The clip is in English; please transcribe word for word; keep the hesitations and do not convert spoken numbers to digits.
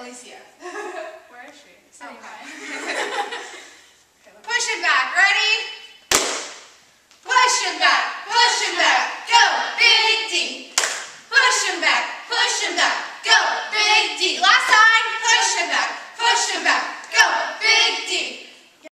Alicia. Where is she? Oh, Okay. Push it back. Ready? Push it back. Push it back. Go, Big D. Push him back. Push him back. Go, Big D. Last time. Push it back. Push it back.